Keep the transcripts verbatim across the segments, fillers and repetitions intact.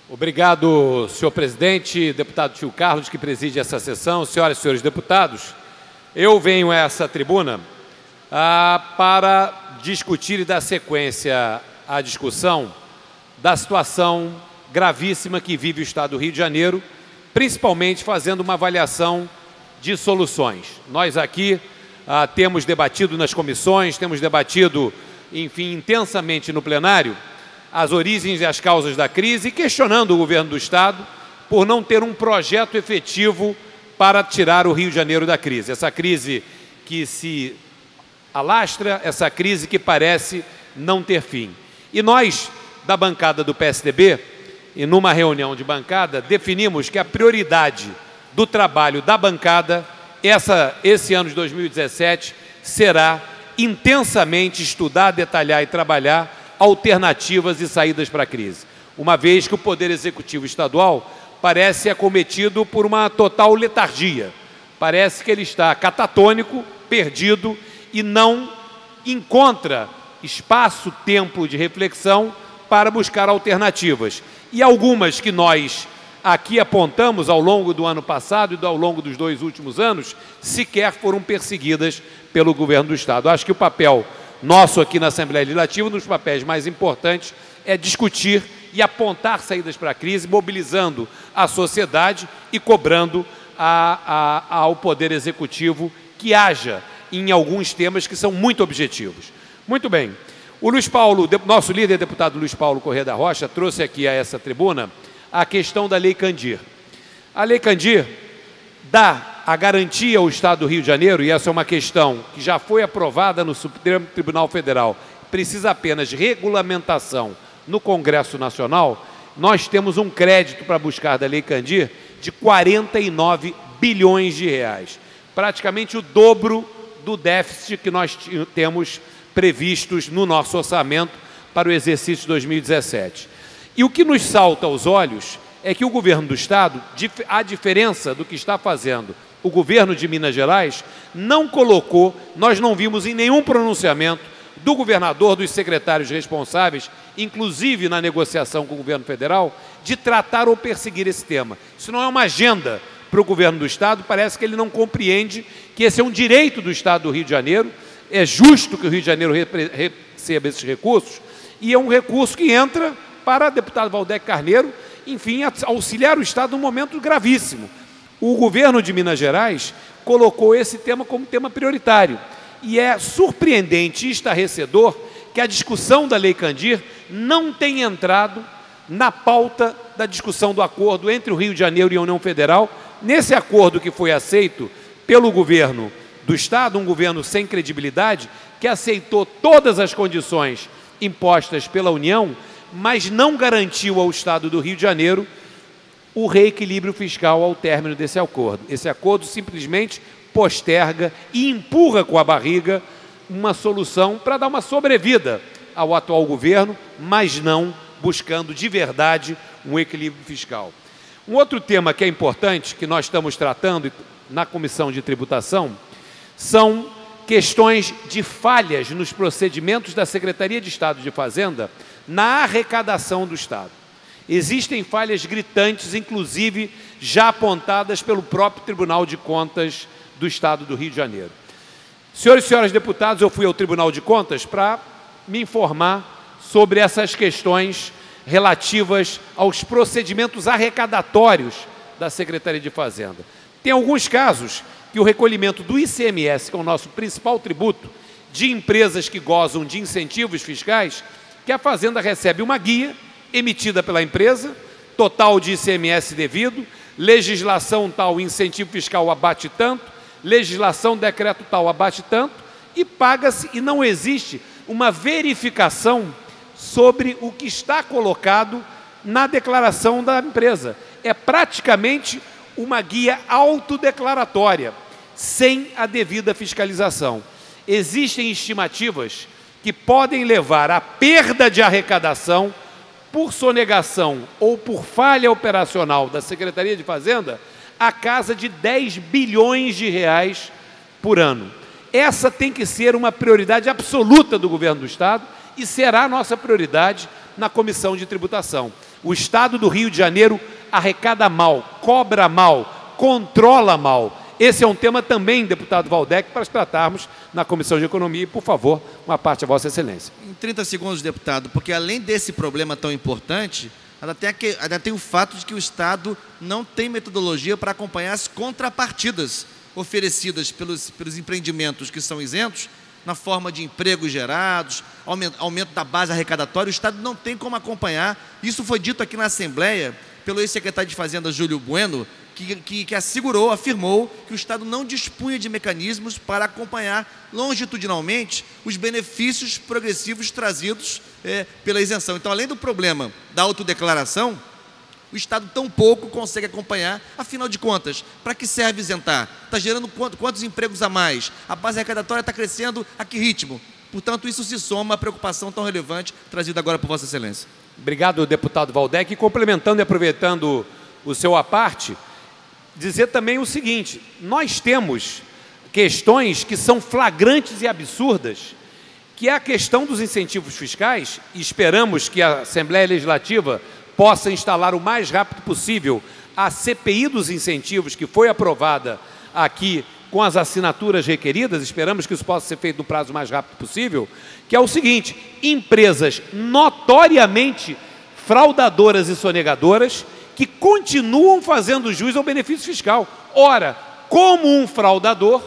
Obrigado, senhor presidente, deputado Tio Carlos, que preside essa sessão, senhoras e senhores deputados. Eu venho a essa tribuna ah, para discutir e dar sequência à discussão da situação gravíssima que vive o Estado do Rio de Janeiro, principalmente fazendo uma avaliação de soluções. Nós aqui ah, temos debatido nas comissões, temos debatido, enfim, intensamente no plenário, as origens e as causas da crise, questionando o governo do Estado por não ter um projeto efetivo para tirar o Rio de Janeiro da crise. Essa crise que se alastra, essa crise que parece não ter fim. E nós, da bancada do P S D B, e numa reunião de bancada, definimos que a prioridade do trabalho da bancada, essa, esse ano de dois mil e dezessete, será intensamente estudar, detalhar e trabalhar alternativas e saídas para a crise, uma vez que o Poder Executivo Estadual parece acometido por uma total letargia. Parece que ele está catatônico, perdido e não encontra espaço, tempo de reflexão para buscar alternativas. E algumas que nós aqui apontamos ao longo do ano passado e ao longo dos dois últimos anos, sequer foram perseguidas pelo governo do Estado. Acho que o papel nosso aqui na Assembleia Legislativa, um dos papéis mais importantes, é discutir e apontar saídas para a crise, mobilizando a sociedade e cobrando a, a, ao Poder Executivo que haja em alguns temas que são muito objetivos. Muito bem. O Luiz Paulo, nosso líder deputado Luiz Paulo Corrêa da Rocha, trouxe aqui a essa tribuna a questão da Lei Candir. A Lei Candir dá a garantia ao Estado do Rio de Janeiro, e essa é uma questão que já foi aprovada no Supremo Tribunal Federal, precisa apenas de regulamentação no Congresso Nacional. Nós temos um crédito para buscar da Lei Candir de quarenta e nove bilhões de reais, praticamente o dobro do déficit que nós temos previstos no nosso orçamento para o exercício de dois mil e dezessete. E o que nos salta aos olhos é que o governo do Estado, a diferença do que está fazendo o governo de Minas Gerais, não colocou, nós não vimos em nenhum pronunciamento do governador, dos secretários responsáveis, inclusive na negociação com o governo federal, de tratar ou perseguir esse tema. Isso não é uma agenda para o governo do Estado, parece que ele não compreende que esse é um direito do Estado do Rio de Janeiro, é justo que o Rio de Janeiro receba esses recursos, e é um recurso que entra para o deputado Valdec Carneiro, enfim, auxiliar o Estado num momento gravíssimo. O governo de Minas Gerais colocou esse tema como tema prioritário. E é surpreendente e estarrecedor que a discussão da Lei Candir não tenha entrado na pauta da discussão do acordo entre o Rio de Janeiro e a União Federal. Nesse acordo que foi aceito pelo governo do Estado, um governo sem credibilidade, que aceitou todas as condições impostas pela União, mas não garantiu ao Estado do Rio de Janeiro o reequilíbrio fiscal ao término desse acordo. Esse acordo simplesmente posterga e empurra com a barriga uma solução para dar uma sobrevida ao atual governo, mas não buscando de verdade um equilíbrio fiscal. Um outro tema que é importante, que nós estamos tratando na Comissão de Tributação, são questões de falhas nos procedimentos da Secretaria de Estado de Fazenda na arrecadação do Estado. Existem falhas gritantes, inclusive já apontadas pelo próprio Tribunal de Contas do Estado do Rio de Janeiro. Senhores e senhoras deputados, eu fui ao Tribunal de Contas para me informar sobre essas questões relativas aos procedimentos arrecadatórios da Secretaria de Fazenda. Tem alguns casos que o recolhimento do I C M S, que é o nosso principal tributo, de empresas que gozam de incentivos fiscais, que a Fazenda recebe uma guia emitida pela empresa, total de I C M S devido, legislação tal, incentivo fiscal abate tanto, legislação, decreto tal, abate tanto, e paga-se, e não existe uma verificação sobre o que está colocado na declaração da empresa. É praticamente uma guia autodeclaratória, sem a devida fiscalização. Existem estimativas que podem levar à perda de arrecadação por sonegação ou por falha operacional da Secretaria de Fazenda, a casa de dez bilhões de reais por ano. Essa tem que ser uma prioridade absoluta do governo do Estado e será a nossa prioridade na Comissão de Tributação. O Estado do Rio de Janeiro arrecada mal, cobra mal, controla mal. Esse é um tema também, deputado Waldec, para tratarmos na Comissão de Economia. E, por favor, uma parte a Vossa Excelência. Em trinta segundos, deputado, porque além desse problema tão importante, ainda tem, aqui, ainda tem o fato de que o Estado não tem metodologia para acompanhar as contrapartidas oferecidas pelos, pelos empreendimentos que são isentos, na forma de empregos gerados, aumento, aumento da base arrecadatória. O Estado não tem como acompanhar. Isso foi dito aqui na Assembleia pelo ex-secretário de Fazenda, Júlio Bueno, que, que, que assegurou, afirmou que o Estado não dispunha de mecanismos para acompanhar longitudinalmente os benefícios progressivos trazidos é, pela isenção. Então, além do problema da autodeclaração, o Estado tão pouco consegue acompanhar. Afinal de contas, para que serve isentar? Está gerando quantos, quantos empregos a mais? A base arrecadatória está crescendo a que ritmo? Portanto, isso se soma à preocupação tão relevante trazida agora por Vossa Excelência. Obrigado, deputado Waldec. E complementando e aproveitando o seu aparte, dizer também o seguinte: nós temos questões que são flagrantes e absurdas, que é a questão dos incentivos fiscais, e esperamos que a Assembleia Legislativa possa instalar o mais rápido possível a C P I dos incentivos, que foi aprovada aqui com as assinaturas requeridas. Esperamos que isso possa ser feito no prazo mais rápido possível, que é o seguinte: empresas notoriamente fraudadoras e sonegadoras que continuam fazendo jus ao benefício fiscal. Ora, como um fraudador,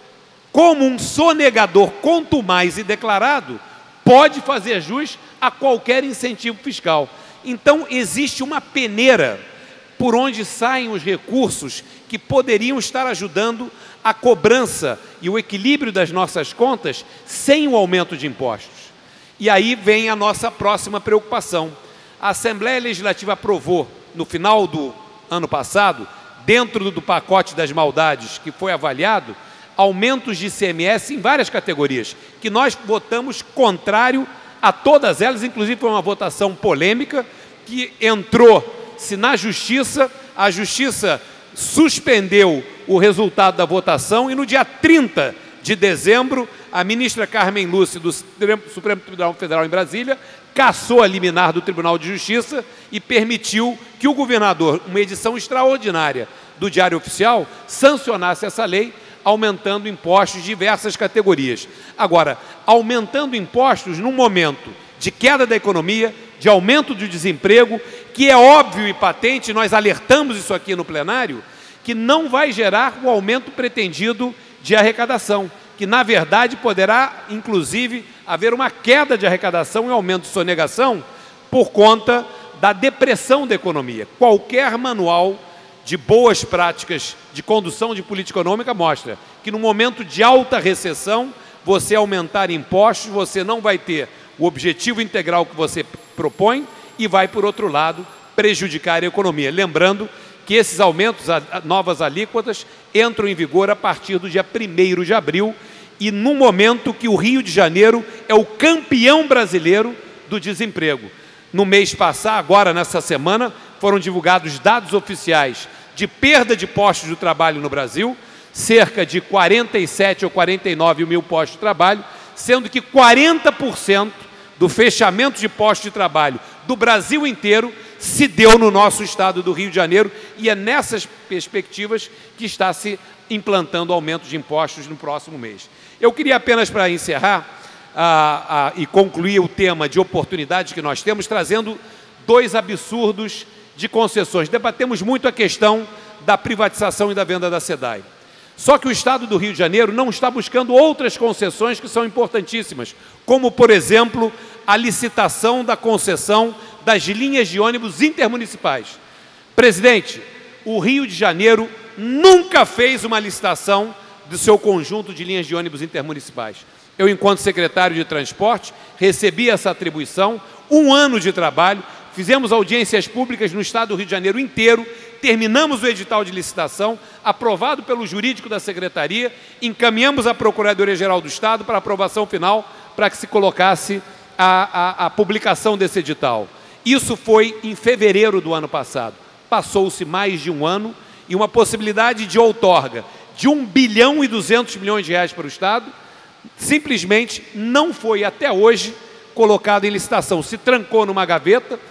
como um sonegador contumaz e declarado, pode fazer jus a qualquer incentivo fiscal. Então, existe uma peneira por onde saem os recursos que poderiam estar ajudando a cobrança e o equilíbrio das nossas contas sem o aumento de impostos. E aí vem a nossa próxima preocupação. A Assembleia Legislativa aprovou, no final do ano passado, dentro do pacote das maldades que foi avaliado, aumentos de I C M S em várias categorias, que nós votamos contrário a todas elas. Inclusive foi uma votação polêmica, que entrou-se na Justiça, a Justiça suspendeu o resultado da votação e no dia trinta de dezembro, a ministra Carmen Lúcia, do Supremo Tribunal Federal em Brasília, cassou a liminar do Tribunal de Justiça e permitiu que o governador, uma edição extraordinária do Diário Oficial, sancionasse essa lei, aumentando impostos de diversas categorias. Agora, aumentando impostos num momento de queda da economia, de aumento do desemprego, que é óbvio e patente, nós alertamos isso aqui no plenário, que não vai gerar o aumento pretendido de arrecadação, que na verdade poderá, inclusive, haver uma queda de arrecadação e aumento de sonegação por conta da depressão da economia. Qualquer manual de boas práticas de condução de política econômica mostra que no momento de alta recessão, você aumentar impostos, você não vai ter o objetivo integral que você propõe e vai, por outro lado, prejudicar a economia. Lembrando que esses aumentos, a novas alíquotas, entram em vigor a partir do dia primeiro de abril e no momento que o Rio de Janeiro é o campeão brasileiro do desemprego. No mês passado, agora nessa semana, foram divulgados dados oficiais de perda de postos de trabalho no Brasil, cerca de quarenta e sete ou quarenta e nove mil postos de trabalho, sendo que quarenta por cento do fechamento de postos de trabalho do Brasil inteiro se deu no nosso estado do Rio de Janeiro, e é nessas perspectivas que está se implantando aumento de impostos no próximo mês. Eu queria apenas, para encerrar ah, ah, e concluir o tema de oportunidades que nós temos, trazendo dois absurdos de concessões. Debatemos muito a questão da privatização e da venda da SEDAI. Só que o Estado do Rio de Janeiro não está buscando outras concessões que são importantíssimas, como, por exemplo, a licitação da concessão das linhas de ônibus intermunicipais. Presidente, o Rio de Janeiro nunca fez uma licitação do seu conjunto de linhas de ônibus intermunicipais. Eu, enquanto secretário de Transporte, recebi essa atribuição, um ano de trabalho, fizemos audiências públicas no estado do Rio de Janeiro inteiro, terminamos o edital de licitação, aprovado pelo jurídico da Secretaria, encaminhamos à Procuradoria-Geral do Estado para aprovação final, para que se colocasse a, a, a publicação desse edital. Isso foi em fevereiro do ano passado. Passou-se mais de um ano e uma possibilidade de outorga de um bilhão e duzentos milhões de reais para o Estado simplesmente não foi até hoje colocado em licitação. Se trancou numa gaveta,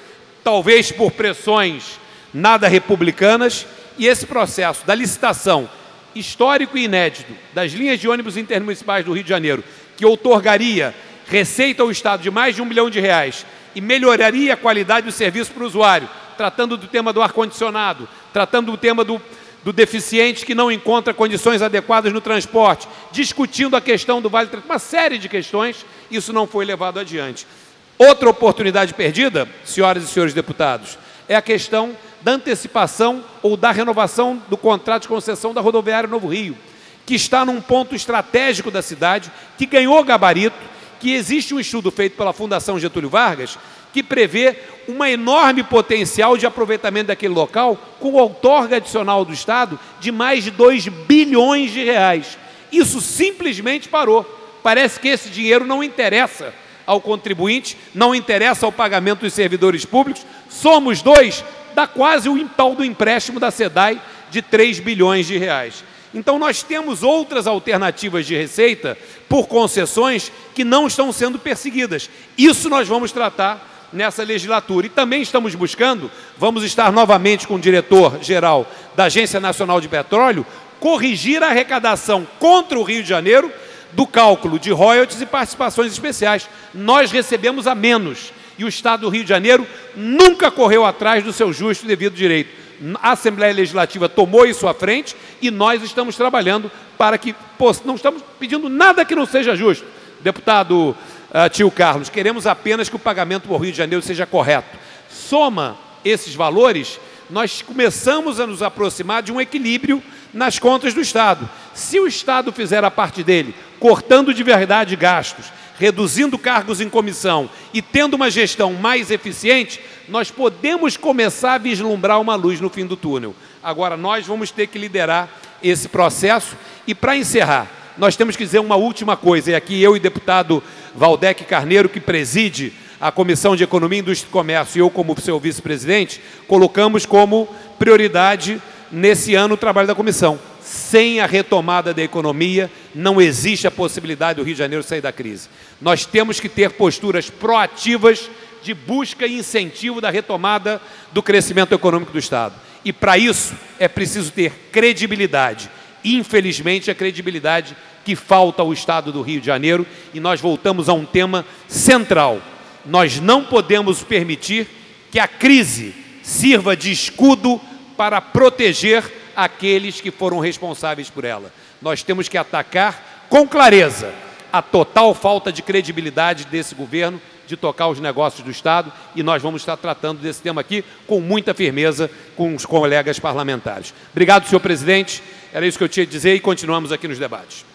talvez por pressões nada republicanas, e esse processo da licitação histórico e inédito das linhas de ônibus intermunicipais do Rio de Janeiro, que outorgaria receita ao Estado de mais de um milhão de reais e melhoraria a qualidade do serviço para o usuário, tratando do tema do ar-condicionado, tratando do tema do, do deficiente que não encontra condições adequadas no transporte, discutindo a questão do Vale, uma série de questões, isso não foi levado adiante. Outra oportunidade perdida, senhoras e senhores deputados, é a questão da antecipação ou da renovação do contrato de concessão da rodoviária Novo Rio, que está num ponto estratégico da cidade, que ganhou gabarito, que existe um estudo feito pela Fundação Getúlio Vargas, que prevê um enorme potencial de aproveitamento daquele local, com outorga adicional do Estado de mais de dois bilhões de reais. Isso simplesmente parou. Parece que esse dinheiro não interessa ao contribuinte, não interessa ao pagamento dos servidores públicos. Somos dois, dá quase o tal do empréstimo da SEDAI de três bilhões de reais. Então nós temos outras alternativas de receita por concessões que não estão sendo perseguidas. Isso nós vamos tratar nessa legislatura. E também estamos buscando, vamos estar novamente com o diretor-geral da Agência Nacional de Petróleo, corrigir a arrecadação contra o Rio de Janeiro do cálculo de royalties e participações especiais. Nós recebemos a menos e o Estado do Rio de Janeiro nunca correu atrás do seu justo e devido direito. A Assembleia Legislativa tomou isso à frente e nós estamos trabalhando para que, pô, não estamos pedindo nada que não seja justo. Deputado uh, Tio Carlos, queremos apenas que o pagamento por Rio de Janeiro seja correto. Soma esses valores, nós começamos a nos aproximar de um equilíbrio nas contas do Estado. Se o Estado fizer a parte dele, cortando de verdade gastos, reduzindo cargos em comissão e tendo uma gestão mais eficiente, nós podemos começar a vislumbrar uma luz no fim do túnel. Agora, nós vamos ter que liderar esse processo. E, para encerrar, nós temos que dizer uma última coisa, e aqui eu e o deputado Valdec Carneiro, que preside a Comissão de Economia, Indústria e Comércio, e eu como seu vice-presidente, colocamos como prioridade nesse ano o trabalho da comissão. Sem a retomada da economia, não existe a possibilidade do Rio de Janeiro sair da crise. Nós temos que ter posturas proativas de busca e incentivo da retomada do crescimento econômico do Estado. E, para isso, é preciso ter credibilidade. Infelizmente, a credibilidade que falta ao Estado do Rio de Janeiro, e nós voltamos a um tema central. Nós não podemos permitir que a crise sirva de escudo para proteger aqueles que foram responsáveis por ela. Nós temos que atacar com clareza a total falta de credibilidade desse governo de tocar os negócios do Estado, e nós vamos estar tratando desse tema aqui com muita firmeza com os colegas parlamentares. Obrigado, senhor presidente. Era isso que eu tinha a dizer e continuamos aqui nos debates.